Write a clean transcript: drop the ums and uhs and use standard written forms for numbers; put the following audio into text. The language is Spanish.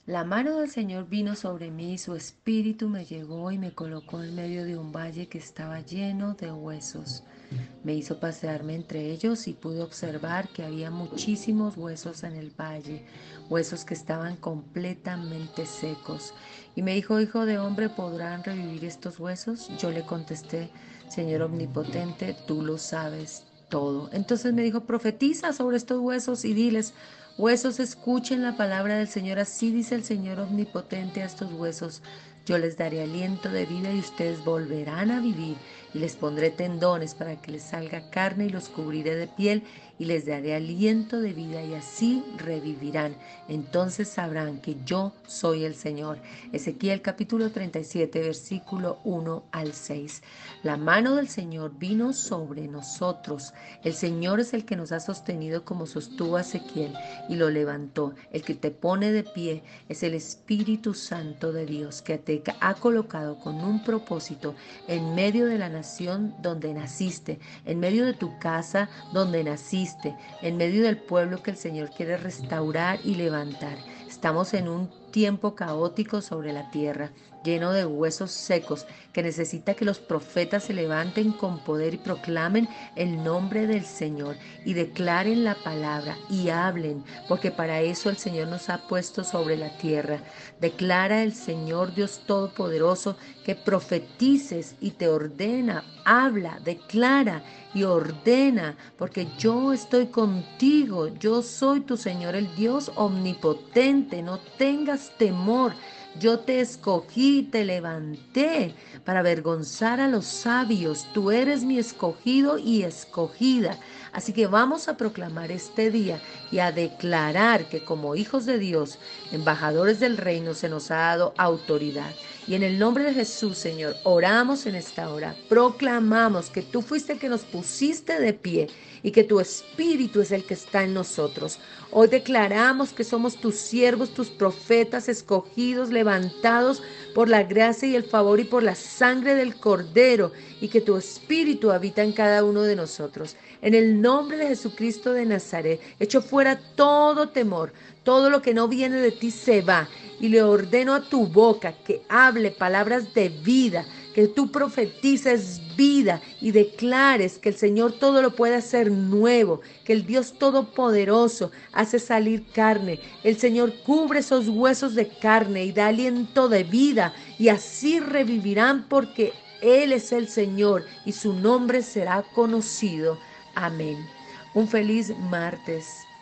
La mano del Señor vino sobre mí y su espíritu me llevó y me colocó en medio de un valle que estaba lleno de huesos. Me hizo pasearme entre ellos y pude observar que había muchísimos huesos en el valle, huesos que estaban completamente secos. Y me dijo, hijo de hombre, ¿podrán revivir estos huesos? Yo le contesté, Señor omnipotente, tú lo sabes todo. Entonces me dijo, profetiza sobre estos huesos y diles, huesos, escuchen la palabra del Señor. Así dice el Señor omnipotente a estos huesos. Yo les daré aliento de vida y ustedes volverán a vivir. Y les pondré tendones para que les salga carne y los cubriré de piel y les daré aliento de vida y así revivirán. Entonces sabrán que yo soy el Señor. Ezequiel capítulo 37, versículo 1 al 6. La mano del Señor vino sobre nosotros. El Señor es el que nos ha sostenido como sostuvo a Ezequiel y lo levantó. El que te pone de pie es el Espíritu Santo de Dios que te ha colocado con un propósito en medio de la nación donde naciste, en medio de tu casa donde naciste, en medio del pueblo que el Señor quiere restaurar y levantar. Estamos en un tiempo caótico sobre la tierra, lleno de huesos secos, que necesita que los profetas se levanten con poder y proclamen el nombre del Señor y declaren la palabra y hablen, porque para eso el Señor nos ha puesto sobre la tierra. Declara el Señor Dios Todopoderoso que profetices y te ordena, habla, declara y ordena, porque yo estoy contigo, yo soy tu Señor, el Dios omnipotente, no tengas temor. Yo te escogí, te levanté para avergonzar a los sabios. Tú eres mi escogido y escogida. Así que vamos a proclamar este día y a declarar que como hijos de Dios, embajadores del reino, se nos ha dado autoridad. Y en el nombre de Jesús, Señor, oramos en esta hora, proclamamos que tú fuiste el que nos pusiste de pie y que tu espíritu es el que está en nosotros. Hoy declaramos que somos tus siervos, tus profetas escogidos, levantados por la gracia y el favor y por la sangre del Cordero, y que tu espíritu habita en cada uno de nosotros. En el nombre de Jesucristo de Nazaret, echo fuera todo temor, todo lo que no viene de ti se va, y le ordeno a tu boca que hable palabras de vida, que tú profetices vida y declares que el Señor todo lo puede hacer nuevo, que el Dios Todopoderoso hace salir carne. El Señor cubre esos huesos de carne y da aliento de vida, y así revivirán porque Él es el Señor y su nombre será conocido. Amén. Un feliz martes.